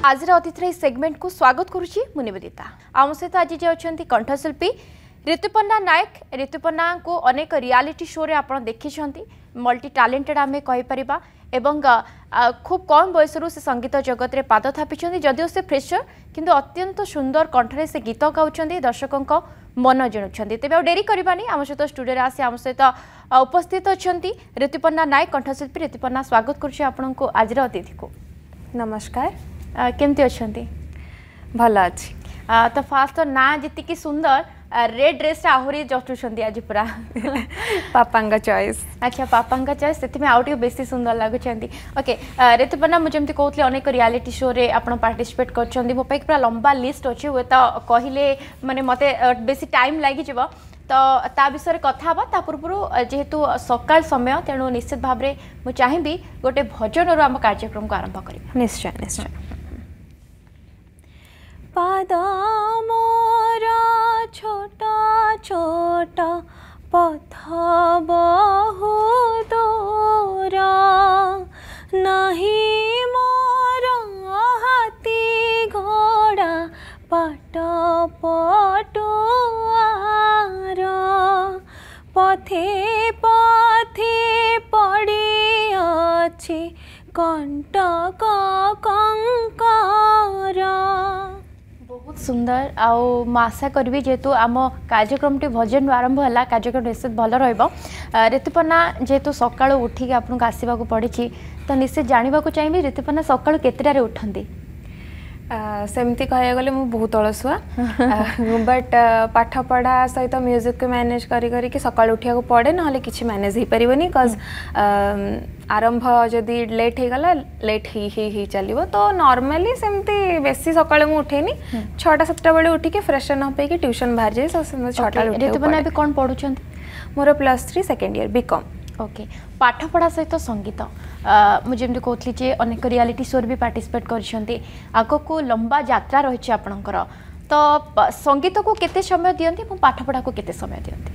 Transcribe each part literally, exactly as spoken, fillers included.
आज अतिथि सेगमेंट को स्वागत करुच्ची मु निवेदिता। आम सहित आज जे अच्छा कंठशिल्पी ऋतुपर्णा नायक। ऋतुपर्णा को अनेक रियालिटी शो रे आप देखी मल्टी टैलेंटेड आम कहीपर एवं खूब कम बयस से संगीत जगत में पाद थापी जदिव से फ्रेशर किंतु अत्यंत सुंदर कंठरे से गीत गाँव दर्शकों मन जिणुंट तेज आ डेरी करवानी आम सहित स्टूडियो आसी आम सहित उपस्थित अच्छा ऋतुपर्णा नायक कंठशिल्पी। ऋतुपर्णा स्वागत करुच्ची आपको आज अतिथि को। नमस्कार। केमती अच्छा भल अच्छी तो फास्ट तो ना जी सुंदर रेड ड्रेस आहरी जटुंट आज पूरा पापा चॉइस। अच्छा पापा चॉइस से आउ बेसी सुंदर लगुच। ओके ऋतुपर्णा मुझे कहते अनेक रियालिटी शो रे आप पार्टिसिपेट कर मो पूरा लंबा लिस्ट अच्छे हुए तो कहले माने मत बेसी टाइम लगी तो ता विषय कथा ता पूर्व जेहेतु सकाल समय तेणु निश्चित भाव में मुझे चाहिए गोटे भजन रो आम कार्यक्रम को आरंभ करिबा। निश्चय निश्चय। पाद मोरा छोटा छोटा पथ बहु दूरा नहीं मोर हाथी घोड़ा पाट पटुआर पथे पथे पड़ी अच्छी कंटक कंकर। बहुत सुंदर आउ आशा करी जेहेतु आम कार्यक्रम टी भजन आरंभ है कार्यक्रम निश्चित भल रहा। ऋतुपर्णा जेहेतु सका उठिक आपको आसवाक पड़ी तो निश्चित जानवा चाहिए ऋतुपर्णा सका केतटारे उठती? सेमती कह गले मु बहुत अलसुआ बट पाठ पढ़ा सहित म्यूजिक को मैनेज करी करी कि सकाळ उठिया को पड़े ना किसी मैनेज हो पारिबनी कज आरंभ जदि लेट हो गला लेट ही ही ही चलिबो तो नॉर्मली सेमती बेसी सकाळ मु उठेनी छटा सातटा बेले उठिके फ्रेशन अप होके ट्यूशन बाहर जाए सो छटा उठे। ऋतुपर्णा अभी कौन पढ़ुछंती? मोर plus three second year BCom. Okay पाठ पढ़ा सहित संगीत मुझे कहती जे अनेक रियालिटी शो भी पार्टिसिपेट करछंती आग को लंबा यात्रा रही आपणकर तो संगीत को केते समय दियंती पाठ पढ़ा को केते समय दियंती?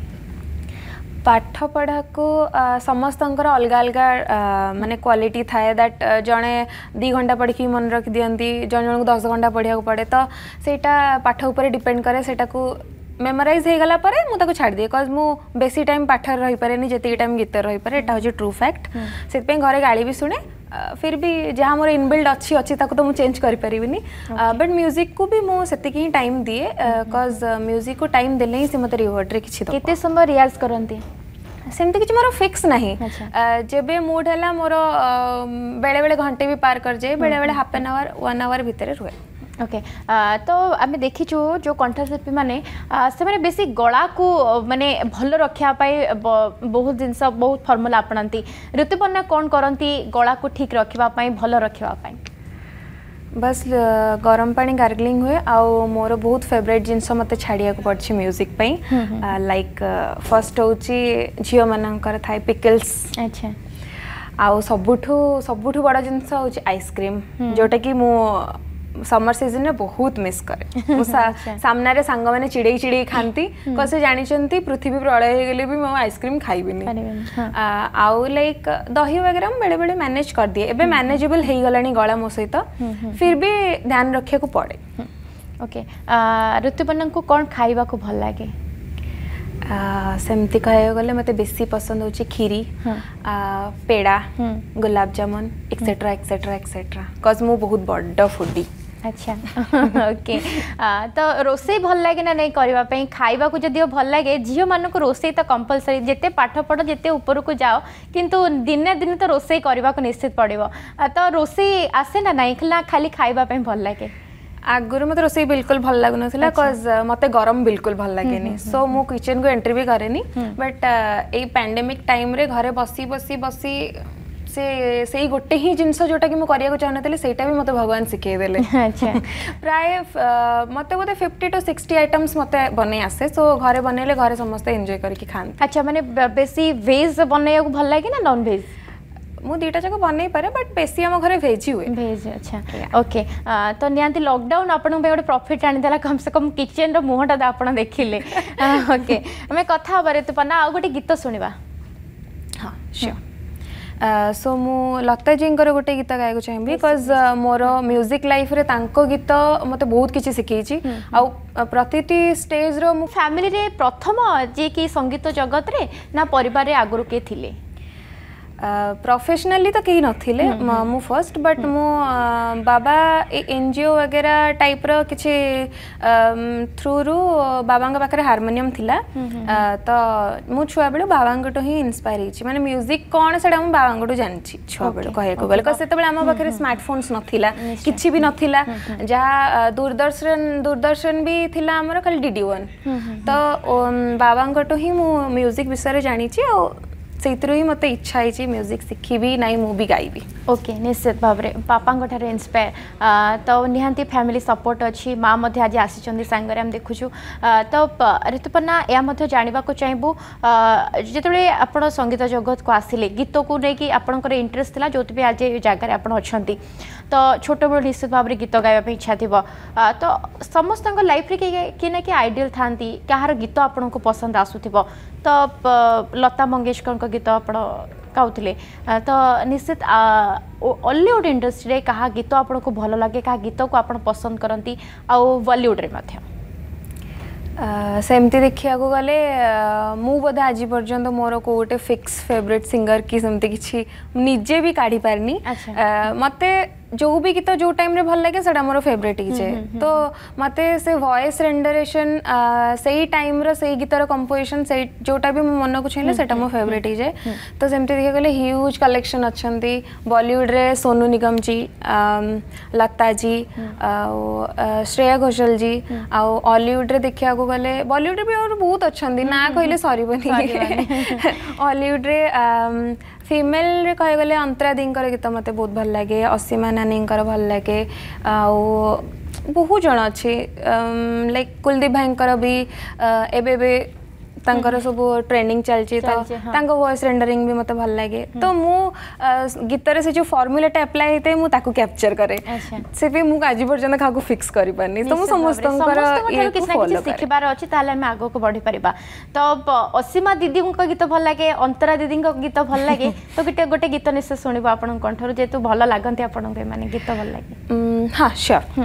पाठ पढ़ा को समस्तंकर अलग अलग माने क्वालिटी थाए दैट जड़े दी घंटा पढ़ी की मन रखी दियंती जन जन को दस घंटा पढ़िया को पड़े तो सेटा पाठ ऊपर डिपेंड करे सेटा को मेमोराइज हो गला परे मु ताको छाड़ दिए कज मु बेसी टाइम पाठ रही पारे जति टाइम गीत रही पारे एटा हो ट्रू फैक्ट से घरे गाड़ी भी शुणे फिर भी जहाँ मोर इनबिल्ड अच्छी अच्छी ताको तो मु चेंज करि परिबिनी बट म्यूजिक को भी मु सेतिक ही टाइम दिए कज म्यूजिक को टाइम देले ही से मते रिवॉर्ड रे किछि दो। केते समय रियाज करंती? सेमती किछि मोर फिक्स नहीं जेबे मूड हैला मोर बेले बेले घंटे भी पार कर जाए बेले बेले half an hour one hour भितर रुहे। Okay okay. तो आम देखीचु जो कंठशिल्पी माने से माने बेसी गला को माने भल रखा बहुत जिनस बहुत फर्मुला अपनाती ऋतुपर्णा कौन करती गला को ठीक रखापी भल रखापी? बस गरम पानी गार्गलिंग हुए आउ मोर बहुत फेवरेट जिनस मत छाड़िया को पड़ी म्यूजिक पई लाइक फर्स्ट होची झियो मानकर थाई पिकल्स। अच्छा आउ सबुठु सबुठु बड़ा जिनस होची आइसक्रीम जोटा कि मु समर सीजन में बहुत मिस करे सामना रे सांग मैंने चिड़े चिड़े खाती कसे जानी पृथ्वी प्रलय हो गले भी मैं आइसक्रीम खाइबिनी आउ लाइक दही वगैरह बेले बेले मैनेज कर दिए एबे मैनेजेबल हो गलानी गला मो सहित फिर भी ध्यान रखिया को पड़े। ओके ऋतुपर्णा को कौन खाइबा को भल लागे? सेमती कह गले मते बेसी पसंद होची खीरी peda gulab jamun etcetera etcetera etcetera कज मु बहुत बड़ फूडी। अच्छा ओके तो रोसे भल लगे ना नहीं करने खाइबा को जदि भल लगे झील मान को रोसे तो कंपलसरी जिते पाठ पढ़ जिते ऊपर को जाओ किंतु दिने दिन तो रोसे करने को निश्चित पड़ो तो रोसे आसे ना नहीं खाली खाइबा भल लगे? आगुरी मत रोसे बिल्कुल भल लगुन कज मत गरम बिल्कुल भल लगे सो मु किचन को एंट्री भी करेनी बट ए पैंडेमिक टाइम रे घरे बसी बसी बसी से से गोटे ही जिनस जोटा कि मुझे करने चाहूँ सेटा भी मत भगवान शिखेदेले। अच्छा प्राय मत बोधे फिफ्टी टू सिक्सटी आइटम्स मत बन आसे सो घरे बनइले घरे समस्ते एंजॉय करके खाते। अच्छा माने बेसी वेज बनइया भल लगे ना नॉन वेज? मु दीटा जाक बन पारे बट बेसी आम घर भेज हुए भेज। अच्छा ओके तो निहांती लॉकडाउन आपन पे गोटे प्रॉफिट आनीदेला कम से कम किचन रो मुहटा आप देखिले। ओके आम कथा ऋतुपर्णा आ गोटे गीत शुणा। हाँ श्योर सो मु लता जी गोटे गीत गायक चाहिए बिकज मोर म्यूजिक लाइफ रे तांको गीत मते बहुत किछि सिखैछि आ प्रतिटी स्टेज रो मु फैमिली रे प्रथम जे कि संगीत जगत रे ना परिवार रे आगुरु के थिले प्रोफेशनली तो कहीं नथिले मु फर्स्ट बट मु बाबा एनजीओ वगैरह टाइप रो किछि थ्रू रु बाबांग पाखरे हारमोनियम थिला तो मु छुआ बेले बाबांग तो ही इंस्पायर हिची माने म्यूजिक कोन सेडा मु बाबांग तो जानछि छुआ बेले कहे को गले सेते बेले हम पाखरे स्मार्टफोन्स नथिला किछि भी नथिला जहा दूरदर्शन दूरदर्शन भी थिला हमर खाली डीडी वन तो बाबांग तो ही मु म्यूजिक विषय रे जानिछि ओ सेइतरो ही मते इच्छा है म्यूजिक शिखी नाई मु भी गाइबी ओके निश्चित भाव में पापा इंस्पायर तो निहांती फैमिली सपोर्ट अच्छी माँ आज आसी सांगे आम देखुचु तो ऋतुपर्णा या जानवा चाहबू जिते आप संगीत जगत को आसिले गीत को लेकिन आपंकर इंटरेस्ट था जो भी आज जगह आप अच्छा तो छोट बड़ निश्चित भाव में गीत गाइबा इच्छा थी तो समस्त लाइफ कि ना कि आइडियल था कहार गीत आपन को पसंद आसूब तो लता मंगेशकर गीत आप गाउले तो निश्चित हॉलीवुड इंडस्ट्री कहा गीत आपन को भल लगे क्या गीत को आप पसंद करती आउ बॉलीवुड रे मध्य सेमती देखिया को गले मु बोधे आज पर्यंत मोर को गोटे फिक्स फेवरेट सिंगर की सेमती किछि निजे भी काढ़ी पारनी मते जो भी गीत जो टाइम रे भल लगे सेटा मोर फेवरेट ही जे तो मते से वॉइस रेंडरेशन सही टाइम रो सही गीतर कंपोजिशन सही जोटा भी मन को छेले सेटा मो फेवरेट ही जे तो सेमती देखिया गले ह्यूज कलेक्शन अछंती बॉलीवुड रे सोनू निगम जी लता जी श्रेया घोषाल जी आ हॉलीवुड रे देखिया को गले बॉलीवुड रे भी और बहुत अछंती ना कहले सॉरी बनी हॉलीवुड रे फीमेल रे कहे गले अंतरा दींकर गीत मते बहुत भल लगे असीमा नानींकर भल लगे आउ बहुत जन अच्छे लाइक कुलदीप भाईंकर भी एबे बे तांकर सब ट्रेनिंग चलची तो तांको वॉइस रेंडरिंग भी मते भल लगे तो मु गीत रे से जो फार्मूलाटा अप्लाई हेते मु ताको कैप्चर करे से भी मु आज पर्यंत खाको फिक्स करि पानी तो मु समस्तंकर ये फॉलो करे सिखबार अछि ताले हम आगो को बढ़ी परिबा तो असीमा दीदी को गीत भल लगे अंतरा दीदी को गीत भल लगे तो गोटे गोटे गीत निश्चय सुनिबो आपन कंठर जेतु भल लागंती आपन के माने गीत भल लगे हां श्योर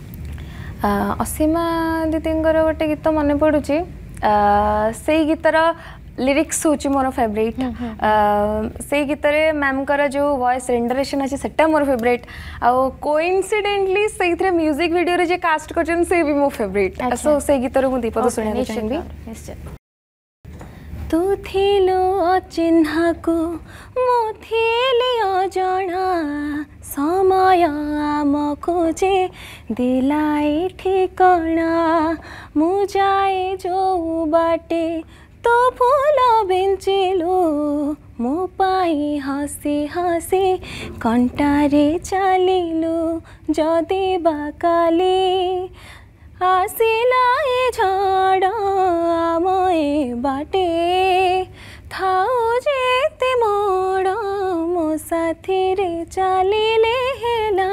असीमा दीदींकर गोटे गीत मने पडुची से गीतर लिरिक्स होची मोर फेवरेट से गीत रे मैम कर जो वॉइस रेंडरेशन अछि सेटा मोर फेवरेट आ कोइंसिडेंटली सेइथरे म्यूजिक वीडियो रे जे कास्ट करछन से भी मो फेवरेट सो से गीत रे मु दीपद सुनाय चाहिबी निश्चित तू थिलो अचिन्हा को मो थिले अजणा समय आमको जे दिलाई ठिकणा मु जाए जो बाटे तो फूल बिंचिलु मो पाई हसी हसी कंटारे चलिलु जदि बाकाली आसिला ए झड़ आम ए बाटे थाओ जेते मोड़ मो साथी रे चलिले हेला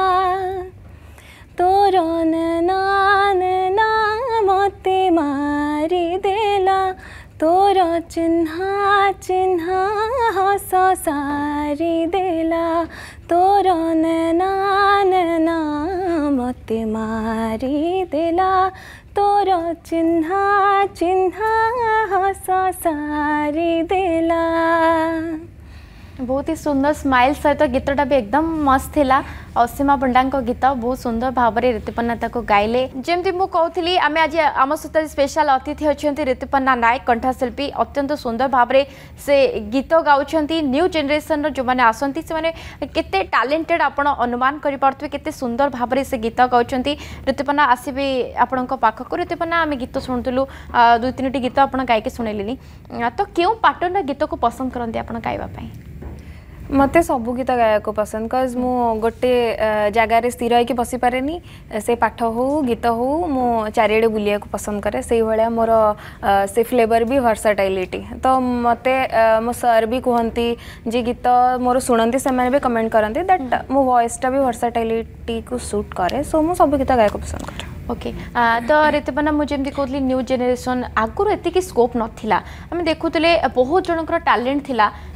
तोर नान ना मते मारी देला तोर चिन्हा चिन्हा हस सारी देला तोर नान ना मते मारी देला तोर चिन्हा चिन्हा हस सारी देला बहुत ही सुंदर स्माइल सहित गीतटा भी एकदम मस्त थिला असीमा पंडा गीत बहुत सुंदर भाव में ऋतुपर्णा को गाइले जमती मुझे कहती आम आज आम सहित स्पेशल अतिथि अच्छा ऋतुपर्णा नायक कंठशिल्पी अत्यंत सुंदर भाव में से गीत गाँच न्यू जेनेरेशन जो मैंने आसती से केते टैलेंटेड आपण अनुमान करें केते सुंदर भाव में से गीत गाँच ऋतुपर्णा आसबे आपण पाखक ऋतुपर्णा आम गीत शुणुलु दुई तीन गीत आप गायके शुणेली तो क्यों पैटर्न गीत को पसंद करते आप गाइबा मते सबू गीत गायक पसंद कज मु गोटे जगार स्थिर होकर बसी पारे से पाठ हो गीत हो मु चारिड़े बुलिया को पसंद करे से भाया मोर से फ्लेवर भी वर्साटाइलिटी तो मते मो सर भी कहती जे गीत मोर शुणती से भी कमेंट करती दैट मो वॉइसटा भी वर्साटाइलिटी को सूट करे सो मु सब गीत गायक पसंद करे ओके तो ऋतुपर्णा मुझे कहली न्यू जेनेरेशन आगुरी एतिक स्कोप नाला आम देखुले बहुत जनकर टैलेंट थिला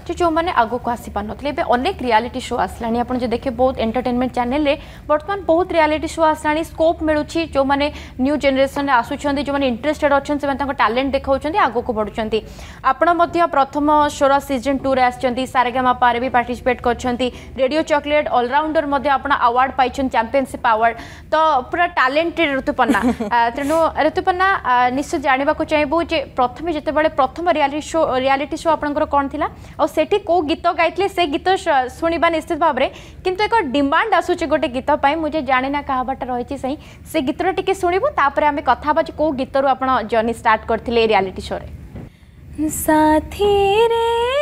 जो जो मैंने आगो को आसी पार नथिले अनेक रियलिटी शो आसलानी आपण जो देखे बहुत एंटरटेनमेंट चैनल रे वर्तमान बहुत रियलिटी शो आसलानी स्कोप मिलुछि जो माने न्यू जनरेशन आसुछंदी जो माने इंटरेस्टेड अछन से तांको टैलेंट देखाउछंदी आगो को बढ़ुछंदी आपण मध्य प्रथम शोर सीजन टू रे आछंती सारेगामा पारे भी पार्टिसिपेट करछंती रेडियो चॉकलेट ऑलराउंडर मध्य आपण अवार्ड पाइछन चैंपियनशिप अवार्ड तो पूरा टैलेंटेड ऋतुपर्णा तेणु ऋतुपर्णा निश्चय जानिबा को चाहबो जे प्रथम जेते बळे प्रथम रियलिटी शो रियलिटी शो आपनकर कोन थिला और सेठी को गीत गाइतले से गीत सुनिबा निश्चित भाव रे किंतु एक डिमांड आसुचे गोटे गीत पाई मुझे जाने ना कहा बाटा रहिछि सही से गीतर टिके सुनिबो तापरे आमे कथा बाज को गीतरु आपण जर्नी स्टार्ट करथिले रियलिटी शो रे साथी रे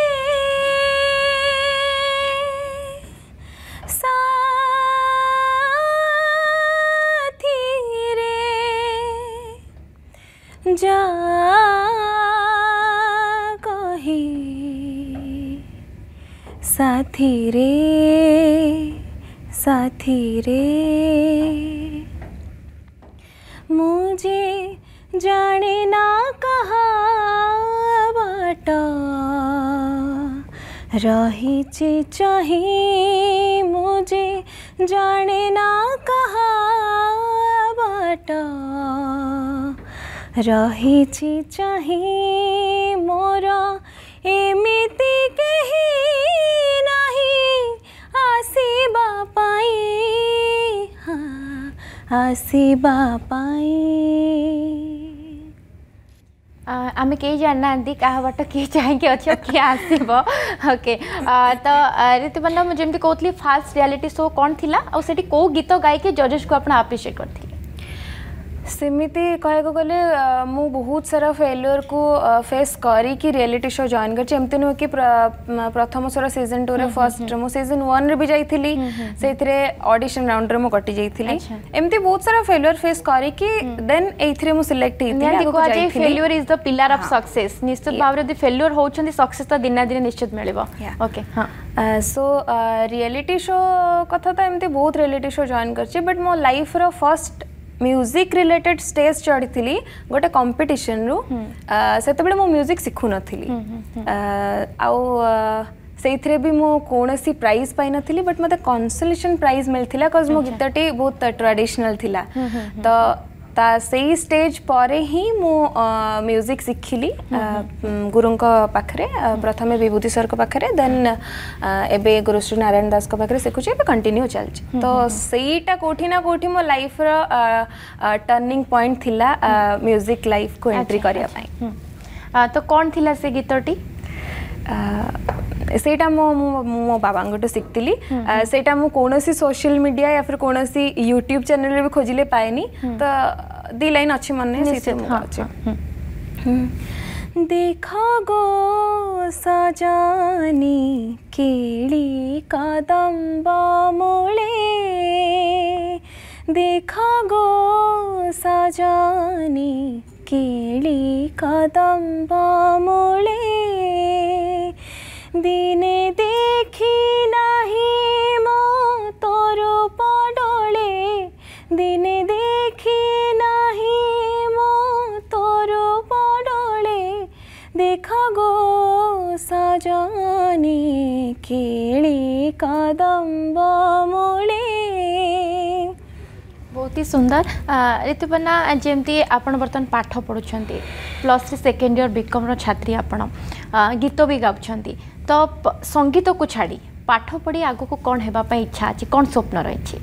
जा कही साथी रे साथी रे मुझे जाने ना कहा बाटा रही चाहे मुझे जाने ना कहा बाटा रही चाहे मोर एमिति कही नहीं आसीबा पाई हाँ आसीबा पाई आमे कई जानना क्या बाट किए चाहिए अच्छे किए आसब ओके तो ऋतुपर्णा मुझे जमी कहती फास्ट रियलिटी शो कौन थी और कौ गीत गायके जजेस को आप अप्रिशिएट करते सेमिति कहको गले मु बहुत सारा फेल्योर को फेस करी कि रियलिटी शो जॉइन कर एमती नुह कि प्रथम स्वर सीजन टू रे फर्स्ट मु सीजन वन रे भी जाइथिली सेथिरे ऑडिशन राउंड रे मु कटि जाइथिली एमती बहुत सारा फेल्योर फेस करी कि देन एथिरे मु सिलेक्ट हिथिली आगो जाइथिली failure is the pillar of success निश्चित भाव रे फेल्योर होउछंदी सक्सेस त दिन दिन निश्चित मिलिबो ओके हां सो रियलिटी शो कथा त एमती बहुत रियलिटी शो जॉइन करछि बट मो लाइफ रो फर्स्ट म्यूजिक रिलेटेड स्टेज चढ़ी थी गोटे कंपटीशन रु से मो म्यूजिक शिखु नथिली आउ से भी मो कौनसी प्राइज पाई नथिली बट मते कंसोलेशन प्राइज मिलथिला कज मो गीतटी बहुत ट्रेडिशनल थिला तो ता सही स्टेज परे ही मो म्यूजिक शिखिली गुरुंक पाखरे प्रथमे विभूति सर को पाखरे देन एबे गुरुश्री नारायण दास को पाखरे शिखुचे एबे कंटिन्यू चलछि तो सेईटा कोठी ना कोठी मो लाइफ रो टर्निंग पॉइंट थिला म्यूजिक लाइफ को एंट्री करिया पई तो कौन थिला से गीतटी सेटा मो मो बाबा गोटे शिखती सेटा मु कौनसी सोशल मीडिया या फिर कौनसी यूट्यूब चैनल भी खोजिले पाएनी तो दी लाइन अच्छी मन देखो गो सजानी केली कदम्ब मूले देखो गो सजानी केली कदम्ब मूले दिने देखी नहीं मो तोर पडोले दिने देखी नहीं मो तोर पडोले देख गो सजानी केली कदम्ब मूले बहुत ही सुंदर ऋतुपर्णा जमती आपण बर्तमान पाठ पढ़ुंट plus three second year BCom छात्री आपण गीत भी गाउछंती तो संगीत को छाड़ी पाठ पढ़ी आगो को कौन हेबा इच्छा अच्छी कौन स्वप्न रही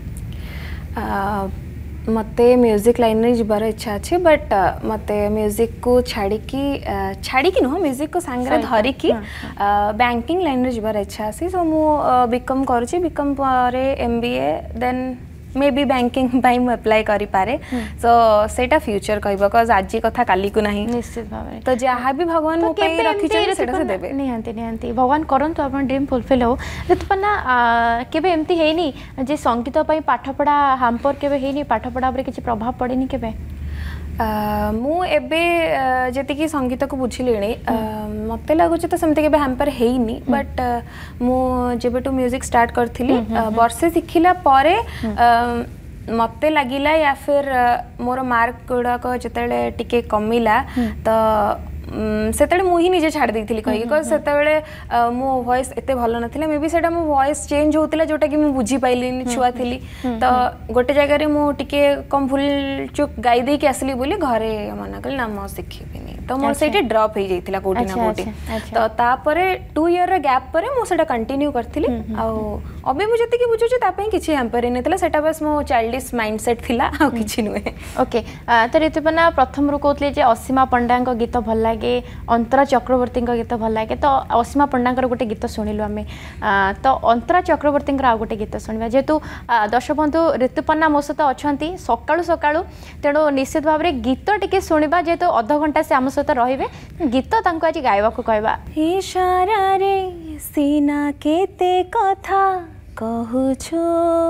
मते म्यूजिक लाइन रे जबार इच्छा अच्छे बट मते म्यूजिक को छाड़ी की छाड़ी की नुह म्यूजिक को सांगरे धरी की बैंकिंग लाइन रे जबार इच्छा अच्छी सो मु बीकम करूची बीकम पारे MBA then maybe banking पाई मु अप्लाई करि पारे सो सेटा फ्यूचर कहबो कज आज कथा काली को नहीं निश्चित भाव तो जहाँ भी भगवान मो पे रखि छै सेटा से देबे निहांती निहांती भगवान करंतु अपन ड्रीम फुलफिल हो ऋतुपर्णा केबे एमती हेनी जे संगीत पई पाठ पढ़ा हाम्पर केबे हेनी पाठ पढ़ा ऊपर किछि प्रभाव पड़ेनी केबे मु एबे जति कि संगीत को बुझिलेनी मते लागुच तो सेमते केबे हैम्पर हेइनी बट मु जेबेटू म्यूजिक स्टार्ट करथिली वर्षे शिखिला परे मते लागिला या फिर मोर मार्क गुड़ाक जतले टिके कमिला तो सेतबेले मु ही निजे छाड़ देइथिली कहि बिकॉज सेतबेले मो वॉइस एते भलो नथिला मे बी सेटा मो वॉइस चेंज होतिला जोटा कि मु बुझी पाइलिनी छुआ थिली तो गोटे जगह रे मु टिके कम भूल चुक गाई दे के असली बोली घरे मना कल ना मो सिखिबिनी तो मोर सेटे ड्रॉप हो जाइथिला कोठी ना कोठी तो ता परे टू ईयर रे गैप परे मु सेटा कंटिन्यू करथिली आ अबे मु जति कि बुझु छ ता पई किछि हैम्पर नथिला सेटा बस मो चाइल्डिश माइंडसेट थिला आ किछि नुहे ओके तो ऋतुपना प्रथम रु कहतले जे असीमा पंडा को गीत भल लागे अंतरा चक्रवर्ती गीत भल लगे तो असीमा पंडा गोटे गीत शुणिलु आम तो अंतरा चक्रवर्ती आ गोटे गीत शुणा जेहेतु दर्शक बंधु ऋतुपना मो सहित अच्छा सकाळु सकाळु तेणु निश्चित भाव में गीत टिके शुणा जेहेतु अध घंटा से आम सहित रे गीत आज गायबा को कहवा इशारा रे सीना केते कथा कहूछु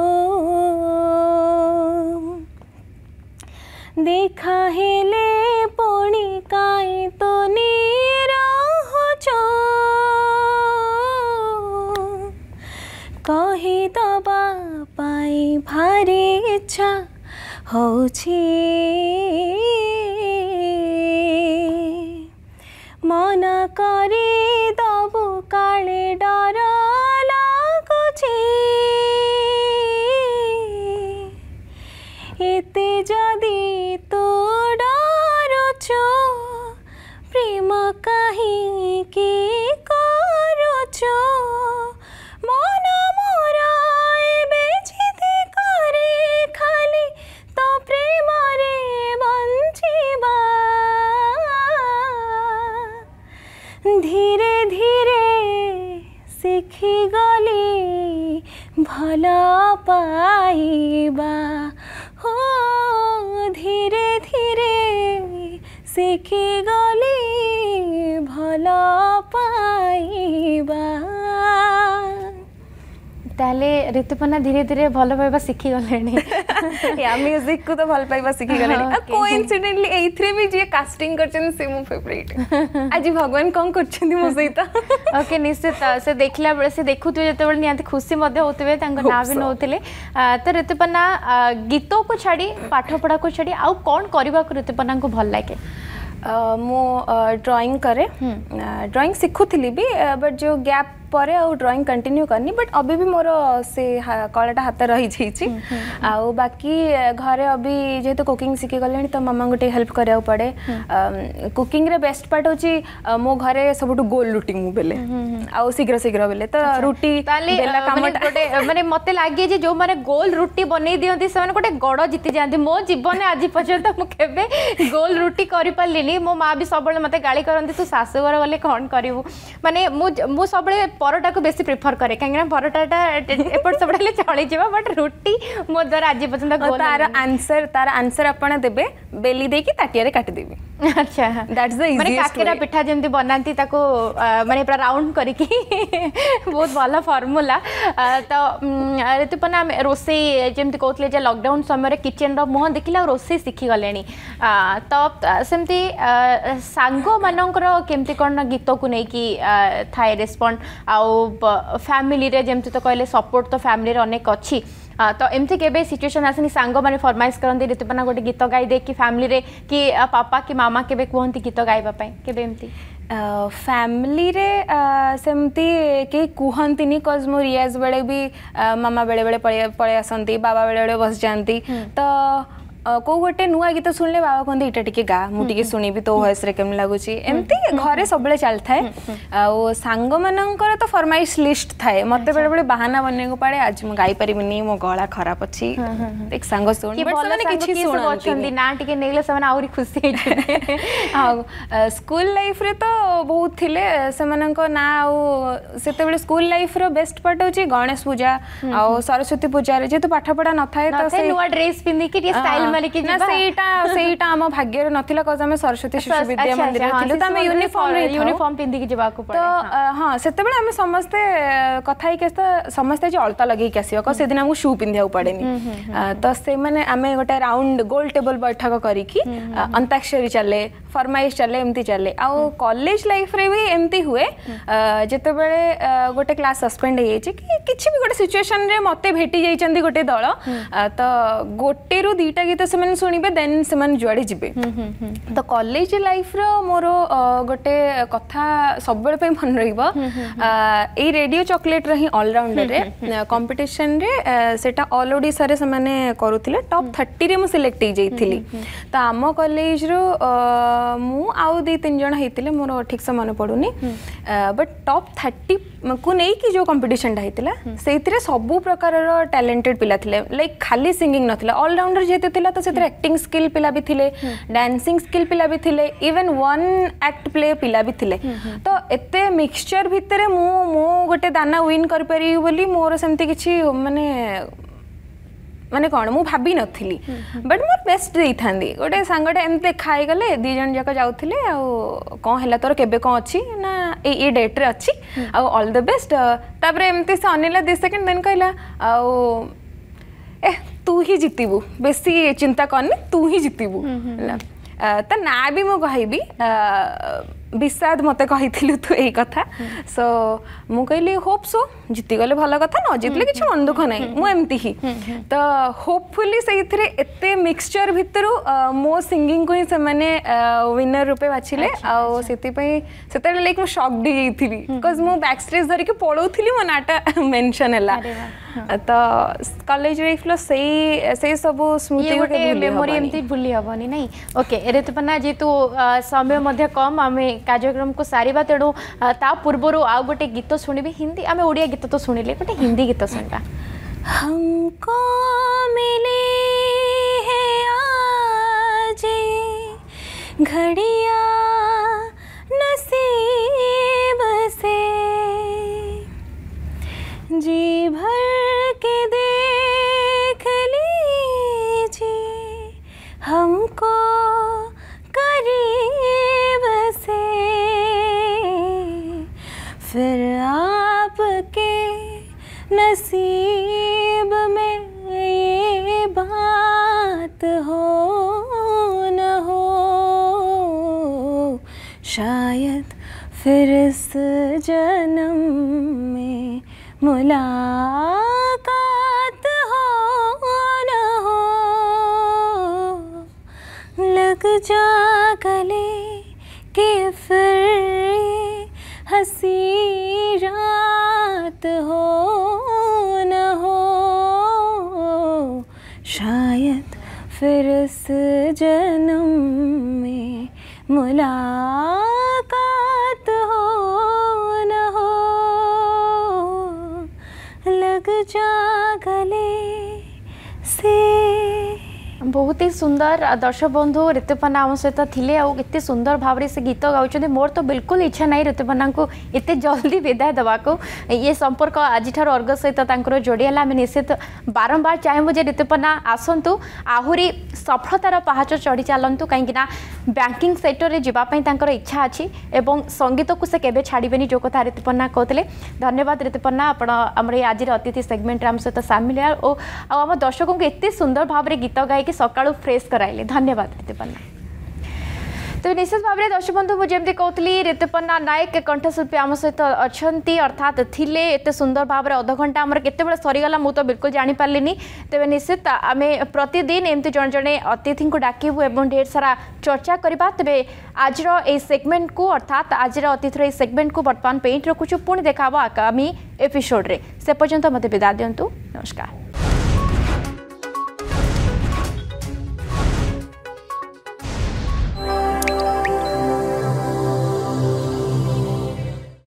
देखा हेले पुणी काई तो निरहुचो कही दबा पाई भारी इच्छा होछि मन करी दबु काले डर लागुछि एते जदि तू डरुछु प्रेम कहीं की करुछु मन मोरा एबे जिदि करे खाली तो प्रेम रे बंचिबा धीरे धीरे सीखी गली भला पाइबा हो धीरे धीरे सीखी गली भला पाइबा ताले ऋतुपना धीरे धीरे भल पाइबा शिखी गलेनी या म्यूजिक को तो भल पाइबा शिखी गलेनी आ कोइंसिडेंटली एथरे भी जे कास्टिंग करछन से मो फेवरेट आज भगवान कोन करछन मो सहित ओके निश्चित से देखला बेले से देखुतु जते बेले नियांती खुशी मध्ये होतबे तांको ना भी नोतले तो ऋतुपना गीत को छाड़ी पाठ पढ़ा को छाड़ी आ कोन करबा को ऋतुपना को भल लागे मो ड्राइंग करे ड्राइंग सिखुथिली भी बट जो गैप परे आउ ड्राइंग कंटिन्यू करनी बट अभी भी मोर से कलाटा हाथ रही जाइए आउ बाकी घरे अभी जेहेतु कुकिंग शिखी गले तो मामा गोटे हेल्प करा पड़े कुकिंग रे बेस्ट पार्ट होची मो घरे सबुठु गोल रुटी मु बेले आउ शीघ्र शीघ्र बेले तो रुटी बेला कामटा गोटे माने मते लागे जे जो माने गोल रुटी बनै दियंती से माने गोटे गड़ जीति जांती मो जीवन आज पर्यंत मु केबे गोल रुटी करि पालिनी मो माँ भी सब मते गाली करंती तू सासुघर गले कोन करिवु माने मु मु सब परोटा को बेसी प्रिफर करे कहीं परोटा एपट सब चली जावा बट रुटी मो द्वारा आज पर्यंत तार आंसर तार आंसर आपण देबे बेली दे की ताटिया रे काट देबे अच्छा दैट्स द इजीएस्ट माने काकेरा पिठा जेंति बनांती ताको माने पूरा राउंड करके बहुत भला फार्मूला तो ऋतुपना रोसे जेंति कहतले जे लॉकडाउन समय किचन रो मुह देखिला रोसे सीखी गलेनी तो सेमती सांगो मानकर केमती कोन गीत को नै की थाए रिस्पोंड आउ फैमिली रे जेमती तो कहले सपोर्ट तो फैमिली रे अनेक अच्छी तो एमती केबे सिचुएशन आसनी सांग माने फरमाइश करंती ऋतुपना गोटे गीत गाई दे कि फैमिली रे कि पापा कि मामा केबे कहंती गीत गाइबा पई केबे एमती फैमिली रे सेमती के कहंतीनी कज मो रियाज बेले भी मामा बेले बेले पळे आसंती बाबा बेले बेले बस जानती तो को गोटे नुआ गीत शुणिले बाबा कहते इटा टिके गा मुझे शुणी तो वॉइस रे केम लगुच एमती घरे सब चलता है आ सांग मानकर तो फरमाइश लिस्ट थाए मत बेले बेले बहाना बनने को पड़े आज मु गाई परिबिनी मो गला खराब अछि एक सांग सुन बट माने किछि सुनछंदी ना टिके नेले समान आउरी खुशी हे हां स्कूल लाइफ रे तो बहुत थिले से मानक ना आ सेते बेले स्कूल लाइफ रो बेस्ट पार्ट होची गणेश पूजा आ सरस्वती पूजा रे जे तो पाठ पढ़ा न थाए तो से नुआ ड्रेस पिंदी के स्टाइल ना सेटा सेटा हम भाग्य रे नथिला कज हम सरस्वती शिशु विद्या मंदिर रे थिलु त हम यूनिफॉर्म रे यूनिफॉर्म पिंदी के जेबा को पड़े तो हां सेते बेले हम समस्त कथाई के समस्त जे अलता लगे के आसीबा को से दिन हम शू पिंदिया पड़ेनी तो से माने हम गोटे राउंड गोल टेबल बैठक करी की अंताक्षरी चले फरमाइश चले एमती चले आउ कॉलेज लाइफ रे भी एमती हुए जते बेले गोटे क्लास सस्पेंड हो जाइए कि किसी भी गोटे सिचुएशन रे मते भेटी जाइछंती गोटे दल तो गोटे रु दीटा गीत से मैंने शुणिबे देन से मैंने जुआड़े जीवे तो कॉलेज लाइफ रो मोर गोटे कथा सब बेले पे मन रहिबो ए रेडियो चॉकलेट रे ऑलराउंडर रे कंपटीशन रे सेटा ऑल ओडिसा रे से माने करूथिले टॉप थर्टी रे मु सिलेक्ट हो जाइथिली तो आम कॉलेज रो मु आउ दी तीन जन होते मोर ठीक से मन पड़ूनी बट टॉप थर्टी को नहीं कि जो कंपटीशन होता से सबू प्रकार टैलेंटेड पिला थिले लाइक खाली सिंगिंग नथिला ऑलराउंडर जेते थिला तो सेतिर एक्टिंग स्किल पिला भी थिले डांसिंग स्किल पिला भी थिले इवन वन एक्ट प्ले पिला भी थिले तो एते मिक्सचर भितरे मु मो गोटे दाना विन कर पारी बोली मोर सेमती किछि माने माने कौन मु भाभी नथिली बट मोर बेस्ट देई थांदी गोटे सांगटे एमते खाई गले दी जन जाक जाउथिले आ कोन हला तोर केबे कोन अछि ना ए ए डेट रे अछि आ ऑल द बेस्ट तापरे एमते से अनिला दस सेकंड देन कहला आ ए तू ही जितिबू बेसी चिंता करनी तू ही जितिबू त ना भी मु कहबी विषाद मते कही तू यही कथा सो मु कहली होप सो जीति गले भल कथा न जितले किछ मन दुख नाही मु एमती ही तो होपफुली सेइथरे एते मिक्सचर भितरु मो सिंगिंग को ही से माने विनर रूपे बाछिले आ सेति पई सेते लाइक मु शॉक दी गईथिली बिकॉज़ मु बैक स्टेज धरि के पळौथिली मो नाटा मेंशन हला तो कॉलेज लाइफ लो सही सही सब स्मृति गोटे मेमोरी एमती भूली हबनी नहीं ओके ऋतुपना जेतु समय मध्य कम आमे कार्यक्रम को सारिबा तेणु ता पूर्वर आउ गोटे गीत शुणिबे हिंदी आमे ओडिया गीत तो शुणिले गोटे हिंदी गीत सुनबा हमको मिले है आज घड़िया नसीब से जी भर के देख लीजिए हमको करीब से फिर आपके नसीब में ये बात हो न हो शायद फिर इस जन्म में मुलाकात हो न हो लग जा गले कि फिर हंसी रात हो न हो शायद फिर इस जन्म में मुलाकात हो न हो लग जा गले से बहुत ही सुंदर दर्शक बंधु ऋतुपना आम सहित थिले आ एते सुंदर भाव से गीत गाउछन्ते मोर तो बिल्कुल इच्छा नहीं ऋतुपना को एते जल्दी विदाय देवा को ये संपर्क आज ठार अर्ग सहित तांकर जोड़ीला आम निश्चित बारंबार चाहेबू जे ऋतुपना आसतु आहुरी सफलतार पहाच चढ़ी चलतु कहीं बैंकिंग सेक्टर में जावाई तांकर इच्छा अच्छी एवं संगीत को से केबे छाड़बेनी जो कथा ऋतुपना कहते धन्यवाद ऋतुपना आपण आम आज अतिथि सेगमेंट आम सहित सामिल और आम दर्शकों को एते सुंदर भाव में गीत गाई सकाळू फ्रेश कराइले धन्यवाद ऋतुपना तो निश्चित भाव में दर्शक बंधु मुझे कहती ऋतुपना नायक कंठशिल्पी आम सहित अच्छा अर्थात थिले एते सुंदर भाव में अध घंटा आम केते सरीगला मु तो बिल्कुल जापारे तेज निश्चित आम प्रतिदिन एमती जड़े जड़े अतिथि को डाकबू और ढेर सारा चर्चा करवा तेज आज सेगमेंट को अर्थात आज अतिथि सेगमेंट को बर्तमान पेट रखुचु पुणी देखा आगामी एपिसोड रे से पर्यंत मत विदा दिंतु नमस्कार।